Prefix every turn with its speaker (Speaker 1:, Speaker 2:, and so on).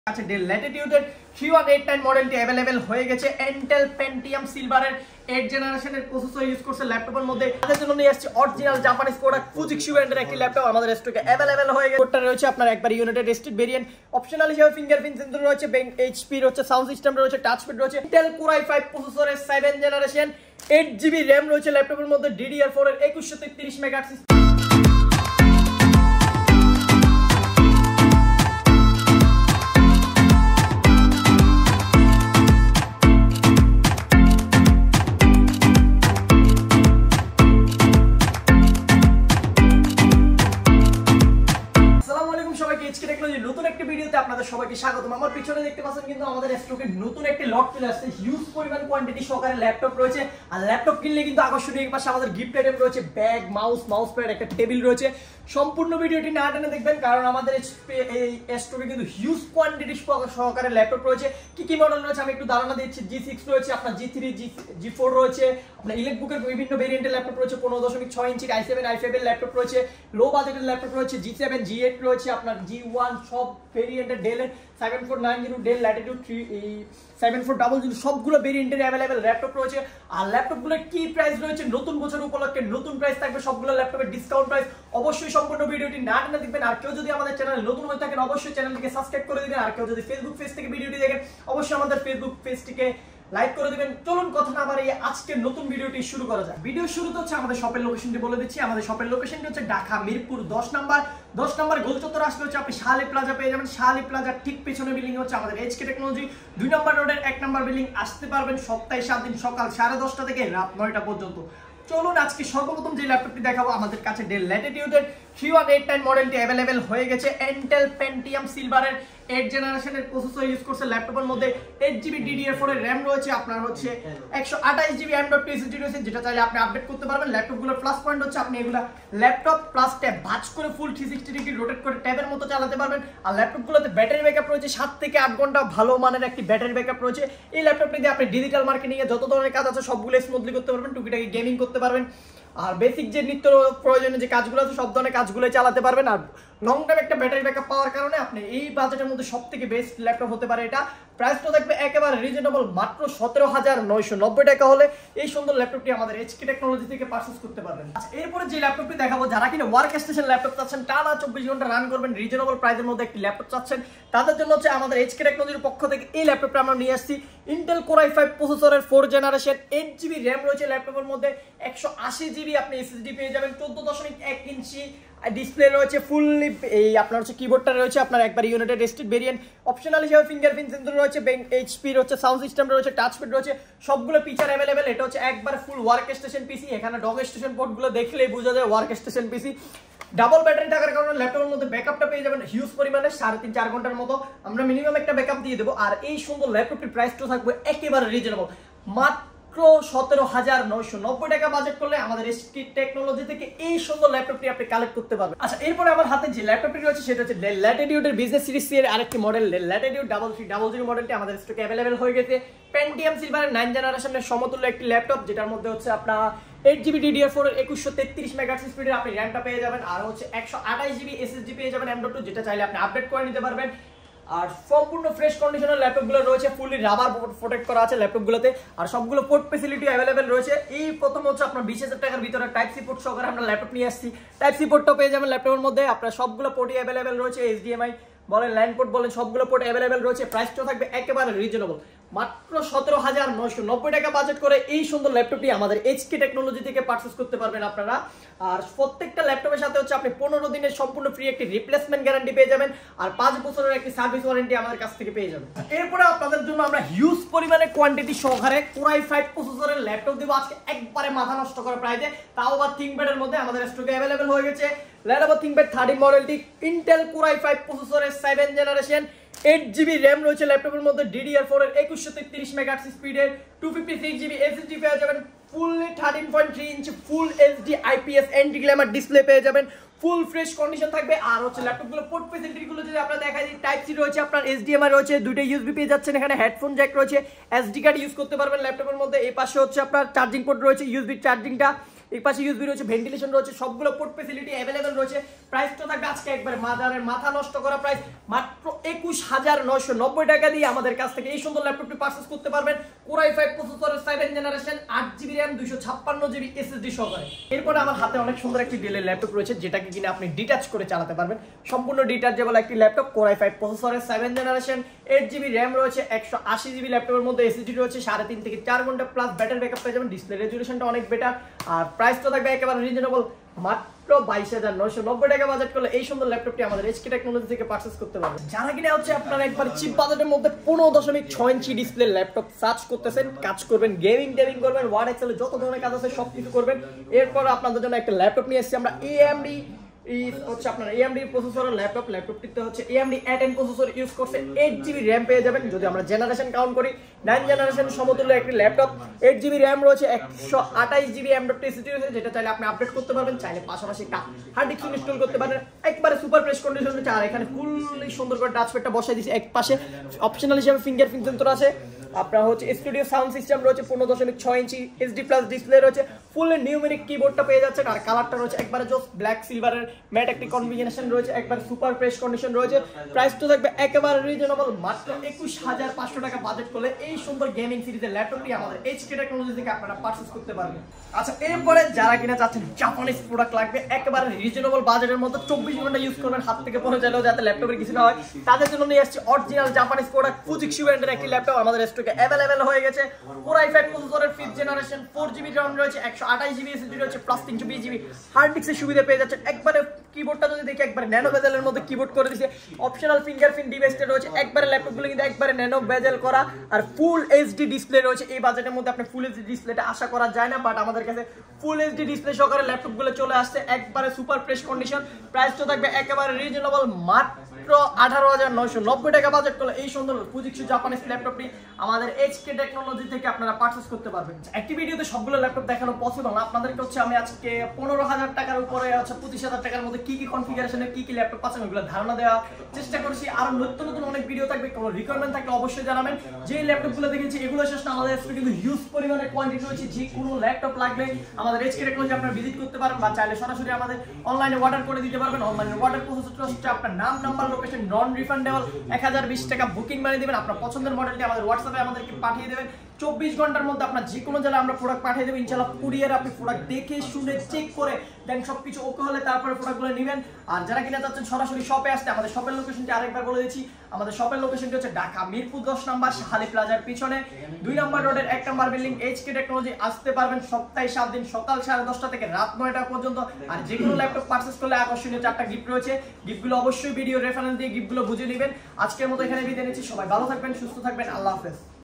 Speaker 1: আছে ডেল ল্যাটিটিউডের 3189 মডেলটি अवेलेबल হয়ে গেছে ইন্টেল পেন্টিয়াম সিলভারের 8 জেনারেশনের প্রসেসর ইউজ করছে ল্যাপটপের মধ্যে। আমাদের জন্য নিয়ে আসছে অরিজিনাল জাপানিজ প্রোডাক্ট ফুজিক্সু ব্র্যান্ডের একটি ল্যাপটপ আমাদের স্টকে अवेलेबल হয়ে গেছে। কোডটা রয়েছে আপনার একবার ইউনাইটেড স্টেট ভেরিয়েন্ট, অপশনাল হিসেবে ফিঙ্গারপ্রিন্ট সেন্সর রয়েছে, এইচপি রয়েছে, সাউন্ড সিস্টেম রয়েছে, টাচপ্যাড রয়েছে, ইন্টেল কোর i5 প্রসেসরের 7 জেনারেশন 8GB র‍্যাম রয়েছে ল্যাপটপের মধ্যে, DDR4 এর 2133 মেগাহার্টজ। নতুন একটা ভিডিওতে আপনাদের সবাইকে স্বাগতম। আমার পিছনে দেখতে পাচ্ছেন কিন্তু আমাদের স্টকে নতুন একটা লট চলে আসছে, হিউজ পরিমাণ কোয়ান্টিটি সহকারে ল্যাপটপ রয়েছে। আর ল্যাপটপ কিনলে কিন্তু আকর্ষণীয় পাশে আমাদের গিফট আইটেম রয়েছে, ব্যাগ, মাউস প্যাড, একটা টেবিল রয়েছে। সম্পূর্ণ ভিডিওটি না টেনে দেখবেন, কারণ আমাদের এই স্টকে কিন্তু হিউজ কোয়ান্টিটি সহকারে ল্যাপটপ রয়েছে। কি কি মডেল রয়েছে আমি একটু ধারণা দিচ্ছি। G6 রয়েছে, আপনার G3, G4 রয়েছে, আপনার ইলেকট্রিকের বিভিন্ন ভেরিয়েন্টের ল্যাপটপ রয়েছে, 15.6 ইঞ্চির i7 i5 এর ল্যাপটপ রয়েছে, লো বাজেটের ল্যাপটপ রয়েছে, G7, G8 রয়েছে, আপনার G1 সব ভেরিয়েন্টের ডেলের 7490, ডেল ল্যাটিটিউড 7400 সবগুলো ভেরিয়েন্টের अवेलेबल ল্যাপটপ রয়েছে। আর ল্যাপটপগুলোর কি প্রাইস রয়েছে নতুন বছর উপলক্ষে নতুন প্রাইস থাকবে, সবগুলো ল্যাপটপের ডিসকাউন্ট প্রাইস। অবশ্যই সম্পূর্ণ ভিডিওটি না টেনে দেখবেন। আর কেউ যদি আমাদের চ্যানেলে নতুন হয়ে থাকেন অবশ্যই চ্যানেলটিকে সাবস্ক্রাইব করে দিবেন। আর কেউ যদি ফেসবুক পেজ থেকে ভিডিওটি দেখেন অবশ্যই আমাদের ফেসবুক পেজটিকে লাইক করে দিবেন। চলুন কথা না বাড়িয়ে আজকের নতুন ভিডিওটি শুরু করা যাক। ভিডিও শুরুতে হচ্ছে আমাদের শপের লোকেশনটি বলে দিচ্ছি। আমাদের শপের লোকেশনটি হচ্ছে ঢাকা মিরপুর 10 নাম্বার গোলচত্বর আসলে হচ্ছে আপনি শাহালি প্লাজা পেয়ে যাবেন। শাহালি প্লাজার ঠিক পেছনে বিল্ডিং হচ্ছে আমাদের এইচকে টেকনোলজি 2 নম্বর রোডের 1 নম্বর বিল্ডিং। আসতে পারবেন সপ্তাহে 7 দিন সকাল 10:30 থেকে রাত 9টা পর্যন্ত। চলুন আজকে সর্বপ্রথম যে ল্যাপটপটি দেখাবো, আমাদের কাছে ডেল ল্যাটিটিউডের 3189 মডেলটি अवेलेबल হয়ে গেছে ইন্টেল পেন্টিয়াম সিলভারের 8 জেনারেশনের প্রসেসর ইউজ করছে ল্যাপটপের মধ্যে। 8GB DDR4 এর RAM রয়েছে, আপনার হচ্ছে 128GB M.2 SSD রয়েছে, যেটা চাইলে আপনি আপডেট করতে পারবেন। ল্যাপটপগুলোর প্লাস পয়েন্ট হচ্ছে আপনি এগুলা ল্যাপটপ প্লাস ট্যাব ভাঁজ করে ফুল 360 ডিগ্রি রোটেট করে ট্যাবের মতো চালাতে পারবেন। আর ল্যাপটপগুলোতে ব্যাটারি ব্যাকআপ রয়েছে 7 থেকে 8 ঘন্টা ভালো মানের একটি ব্যাটারি ব্যাকআপ রয়েছে। এই ল্যাপটপটি দিয়ে আপনি ডিজিটাল মার্কেটিং এ যত ধরনের কাজ আছে সবগুলো স্মুথলি করতে পারবেন, টুকিটাকি গেমিং করতে পারবেন। আর বেসিক যে নিত্য প্রয়োজনীয় যে কাজগুলো আছে সব ধরনের কাজগুলোই চালাতে পারবেন। আর লং টাইম একটা ব্যাটারি ব্যাকআপ পাওয়ার কারণে আপনি এই বাজেটের মধ্যে সবথেকে বেস্ট ল্যাপটপ হতে পারে এটা। প্রাইসটা থাকবে একেবারে রিজনেবল, মাত্র 17,990 টাকা হলে এই সুন্দর ল্যাপটপটি আমাদের এইচকে টেকনোলজি থেকে পারচেজ করতে পারবেন। আচ্ছা, এরপরে যে ল্যাপটপটি দেখাবো, যারা কিনা ওয়ার্ক স্টেশন ল্যাপটপ চাচ্ছেন, টানা 24 ঘন্টা রান করবেন, রিজনেবল প্রাইসের মধ্যে একটি ল্যাপটপ চাচ্ছেন, তাদের জন্য হচ্ছে আমাদের এইচকে টেকনোলজির পক্ষ থেকে এই ল্যাপটপটা আমরা নিয়ে আসছি। ইন্টেল কোর i5 প্রসেসরের 4 জেনারেশন 8GB র‍্যাম রয়েছে ল্যাপটপের মধ্যে, 180GB আপনি এসএসডি পেয়ে যাবেন, 14.1 ইঞ্চি ডিসপ্লে রয়েছে, ফুললি এই আপনার হচ্ছে কিবোর্ডটা রয়েছে আপনার একবার ইউনাইটেড স্টেট ভেরিয়েন্ট, অপশনাল হিসেবে ফিঙ্গারপ্রিন্ট সেন্সর রয়েছে, এইচপি রয়েছে, সাউন্ড সিস্টেম রয়েছে, টাচপ্যাড রয়েছে, সবগুলো ফিচার अवेलेबल। এটা হচ্ছে একবার ফুল ওয়ার্ক স্টেশন পিসি। এখানে ডগ স্টেশন পোর্টগুলো দেখলেই বোঝা যায় work station PC. Double battery থাকার কারণে ল্যাপটপের মধ্যে ব্যাকআপটা পেয়ে যাবেন হিউজ পরিমাণে, 3.5-4 ঘন্টার মতো আমরা মিনিমাম একটা ব্যাকআপ দিয়ে দেবো। আর এই সুন্দর ল্যাপটপটির প্রাইসটা থাকবে একেবারে রিজনেবল, মাত্র 17,990 টাকা বাজেট করলে আমাদের এইচকে টেকনোলজি থেকে এই সুন্দর ল্যাপটপটি আপনি কালেক্ট করতে পারবেন। আচ্ছা, এরপরে আমার হাতে যে ল্যাপটপটি রয়েছে সেটা হচ্ছে ডেল ল্যাটিটিউডের বিজনেস সিরিজ এর আরেকটি মডেল, ডেল ল্যাটিটিউড 3300 মডেলটি আমাদের স্টকে अवेलेबल হয়ে গেছে। পেন্টিয়াম সিলভারের 9 জেনারেশনের সমতুল্য একটি ল্যাপটপ, যেটার মধ্যে হচ্ছে আপনার 8GB DDR4 এর 2133 মেগাহার্টজ স্পিডের আপনি র্যামটা পেয়ে যাবেন। আর হচ্ছে 128GB SSD পেয়ে যাবেন M.2, যেটা চাইলে আপনি আপডেট করে নিতে পারবেন। আর সম্পূর্ণ ফ্রেশ কন্ডিশনের ল্যাপটপগুলো রয়েছে, ফুললি রাবার প্রোটেক্ট করা আছে ল্যাপটপগুলোতে। আর সবগুলো পোর্ট ফ্যাসিলিটি अवेलेबल রয়েছে। এই প্রথম হচ্ছে আপনার 20,000 টাকার ভিতরে টাইপ সি পোর্ট সহকারে আমরা ল্যাপটপ নিয়ে আসছি। টাইপ সি পোর্টটা পেয়ে যাবেন ল্যাপটপের মধ্যে, আপনার সবগুলো পোর্টই अवेलेबल রয়েছে, HDMI বলেন, লাইন পোর্ট বলেন, সবগুলো পোর্ট अवेलेबल রয়েছে। প্রাইসটা থাকবে একেবারে রিজনেবল, মাত্র 17,990 টাকা বাজেট করে এই সুন্দর ল্যাপটপটি আমাদের এইচকে টেকনোলজি থেকে পারচেজ করতে পারবেন আপনারা। আর প্রত্যেকটা ল্যাপটপের সাথে হচ্ছে আপনি 15 দিনের সম্পূর্ণ ফ্রি একটি রিপ্লেসমেন্ট গ্যারান্টি পেয়ে যাবেন, আর 5 বছরের একটি সার্ভিস ওয়ারেন্টি আমাদের কাছ থেকে পেয়ে যাবেন। এরপরে আপনাদের জন্য আমরা হিউজ পরিমাণে কোয়ান্টিটি সহকারে কোর i5 প্রসেসরের ল্যাপটপ দেব আজকে একবারে মাথা নষ্ট করা প্রাইসে, তাও আবার থিংকপ্যাডের মধ্যে আমাদের স্টকে अवेलेबल হয়ে গেছে। lenovo ThinkPad 13 মডেলটি ইন্টেল কোর i5 প্রসেসরের 7 জেনারেশন 8GB র‍্যাম রয়েছে ল্যাপটপের মধ্যে, DDR4 এর 2133 মেগাহার্টজ স্পিডের 256GB SSD পেয়ে যাবেন, fully 13.3 inch full HD IPS anti glamour display পেয়ে যাবেন, ফুল ফ্রেশ কন্ডিশন থাকবে। আর হচ্ছে ল্যাপটপগুলো পোর্ট ফ্যাসিলিটিগুলো যদি আপনারা দেখাই দিই, টাইপ সি রয়েছে, আপনার HDMI রয়েছে, দুইটা USB পেয়ে যাচ্ছেন, এখানে হেডফোন জ্যাক রয়েছে, SD কার্ড ইউজ করতে পারবেন ল্যাপটপের মধ্যে। এই পাশে হচ্ছে আপনার চার্জিং পোর্ট রয়েছে, USB চার্জিংটা এই পাশে ইউএসবি রয়েছে, ভেন্টিলেশন রয়েছে, সবগুলো পোর্ট ফ্যাসিলিটি अवेलेबल রয়েছে। প্রাইসটা থাকবে আজকে একবার মাদারের মাথা নষ্ট করা প্রাইস মাত্র 21990 টাকা দিয়ে আমাদের কাছ থেকে এই সুন্দর ল্যাপটপটি পারচেজ করতে পারবেন। Core i5 প্রসেসরের 7 generation 8GB RAM 256GB SSD সহকারে। এরপর আমার হাতে অনেক সুন্দর একটি ডেলের ল্যাপটপ রয়েছে যেটাকে কিনা আপনি ডিটাচ করে চালাতে পারবেন, সম্পূর্ণ ডিটাচেবল একটি ল্যাপটপ। Core i5 প্রসেসরের 7 জেনারেশন 8GB RAM রয়েছে, 180GB ল্যাপটপের মধ্যে SSD রয়েছে, 3.5 থেকে 4 ঘন্টা প্লাস ব্যাটারি ব্যাকআপ পেয়ে যাবেন। ডিসপ্লে রেজোলিউশনটা অনেক বেটার, আর প্রাইসটা থাকবে একেবারে রিজনেবল মাত্র 22,990 টাকা বাজেট করলে এই সুন্দর ল্যাপটপটি আমাদের এইচকে টেকনোলজি থেকে পারচেজ করতে পারবেন। যারা কিনা হচ্ছে আপনারা একবার চিপ বাজেটের মধ্যে 15.6 ইঞ্চি ডিসপ্লে ল্যাপটপ সার্চ করতেছেন, কাজ করবেন, গেমিং টেমিং করবেন, ওয়ার্ড এক্সেলে যত ধরনের কাজ আছে সবকিছু করবেন, এরপর আপনাদের জন্য একটা ল্যাপটপ নিয়ে এসেছি আমরা। AMD প্রসেসরের ল্যাপটপটিতে হচ্ছে AMD A10 প্রসেসর ইউজ করছে, 8GB RAM পেয়ে যাবেন। যদি আমরা জেনারেশন কাউন্ট করি 9 জেনারেশন সমতুল্য একটি ল্যাপটপ, 8GB RAM রয়েছে, 128GB M.2 SSD রয়েছে, যেটা চাইলে আপনি আপডেট করতে পারবেন, চাইলে পাশাপাশি হার্ড ডিস্ক ইনস্টল করতে পারেন। একবারে সুপার প্রেস কন্ডিশন রয়েছে, আর এখানে ফুললি সুন্দর করে টাচপ্যাডটা বসাই দিয়েছি। এক পাশে অপশনাল হিসেবে ফিঙ্গারপ্রিন্ট সেন্সর আছে, আপনার হচ্ছে স্টুডিও সাউন্ড সিস্টেম রয়েছে, 15.6 ইঞ্চি HD প্লাস ডিসপ্লে রয়েছে, ফুল নিউমেরিক কিবোর্ডটা পেয়ে যাচ্ছে, আর কালারটা রয়েছে একবারে জোস ব্ল্যাক সিলভারের ম্যাট একটি কম্বিনেশন রয়েছে, একবারে সুপার ফ্রেশ কন্ডিশন রয়েছে। প্রাইসটা থাকবে একেবারে রিজনেবল মাত্র 21,500 টাকা বাজেট করলে এই সুন্দর গেমিং সিরিজের ল্যাপটপটি আমাদের এইচকে টেকনোলজি থেকে আপনারা পারচেজ করতে পারবেন। আচ্ছা, এরপরে যারা কিনা চাচ্ছেন জাপানিজ প্রোডাক্ট লাগবে একেবারে রিজনেবল বাজেটের মধ্যে, 24 ঘন্টা ইউজ করবেন, হাত থেকে পড়ে যাবেও যাতে ল্যাপটপের কিছু না হয়, তাদের জন্য নিয়ে আসছে অরিজিনাল জাপানিজ প্রোডাক্ট ফুজিক্সু ব্র্যান্ডের একটি ল্যাপটপ আমাদের স্টকে अवेलेबल হয়ে গেছে। Core i5 প্রসেসরের 5th জেনারেশন, 4GB RAM রয়েছে, 128GB SSD রয়েছে, প্লাস 320GB হার্ড ডিস্কের সুবিধা পেয়ে যাচ্ছে। একবারে কিবোর্ডটা যদি দেখি একবারে ন্যানো বেজেলের মধ্যে কিবোর্ড করে দিয়েছে, অপশনাল ফিঙ্গারপ্রিন্ট ডিভাইসটা রয়েছে, একবারে ল্যাপটপগুলো কিন্তু একবারে ন্যানো বেজেল করা, আর ফুল এইচডি ডিসপ্লে রয়েছে। এই বাজেটের মধ্যে আপনি ফুল এইচডি ডিসপ্লেটা আশা করা যায় না, বাট আমাদের কাছে ফুল এইচডি ডিসপ্লে সহকারে ল্যাপটপগুলো চলে আসছে, একবারে সুপার ফ্রেশ কন্ডিশন। প্রাইসটা থাকবে একেবারে রিজনেবল মাত্র 18,990 টাকা বাজেট করলে এই সুন্দর ফুজিক্সু জাপানিজ ল্যাপটপটি আমাদের এইচকে টেকনোলজি থেকে আপনারা পারচেজ করতে পারবেন। একটি ভিডিওতে সবগুলো ল্যাপটপ দেখানো পসিবল না, আপনাদেরকে হচ্ছে আমি আজকে 15,000 টাকার উপরে হচ্ছে 25,000 টাকার মধ্যে কি কি কনফিগারেশনে কি কি ল্যাপটপ পাচ্ছেন ওগুলো ধারণা দেওয়ার চেষ্টা করছি। আর নতুন নতুন অনেক ভিডিও থাকবে, কোনো রিকোয়ারমেন্ট থাকলে অবশ্যই জানাবেন। যে ল্যাপটপগুলো দেখেছি এগুলো শেষ না, আমাদের কাছে কিন্তু হিউজ পরিমাণে কোয়ান্টিটি রয়েছে, যে কোনো ল্যাপটপ লাগলে আমাদের এইচকে টেকনোলজি আপনারা ভিজিট করতে পারেন, বা চাইলে সরাসরি আমাদের অনলাইনে অর্ডার করে দিতে পারবেন। অনলাইনে অর্ডার প্রসেসটা হচ্ছে আপনার নাম, নাম্বার, লোকেশন, নন রিফান্ডেবল, 1020 টাকা বুকিং মানি দিবেন, আপনার পছন্দের মডেলটি আমাদের হোয়াটসঅ্যাপে আমাদেরকে পাঠিয়ে দেবেন। 24 ঘন্টার মধ্যে আপনার যে কোনো জেলায় আমরা প্রোডাক্ট পাঠিয়ে দেবো ইনশাআল্লাহ। কুরিয়ার আপনি প্রোডাক্ট দেখে শুনে চেক করে দেন সবকিছু ওকে হলে তারপরে প্রোডাক্টগুলো নেবেন। আর যারা কিনা যাচ্ছেন সরাসরি শপে আসতে, আমাদের শপের লোকেশনটি আরেকবার বলে দিচ্ছি। আমাদের শপের লোকেশনটি হচ্ছে ঢাকা মিরপুর 10 নম্বর শাহালি প্লাজার পিছনে 2 নম্বর রোডের 1 নম্বর বিল্ডিং। এইচকে টেকনোলজি আসতে পারবেন সপ্তাহে 7 দিন, সকাল 10:30 থেকে রাত 9টা পর্যন্ত। আর যে কোনো ল্যাপটপ পারচেজ করলে আকর্ষণীয় 4টা গিফট রয়েছে, গিফটগুলো অবশ্যই ভিডিও রেফারেন্স দিয়ে গিফটগুলো বুঝে নেবেন। আজকের মতো এখানে বিদায় নিচ্ছি, সবাই ভালো থাকবেন, সুস্থ থাকবেন, আল্লাহ হাফেজ।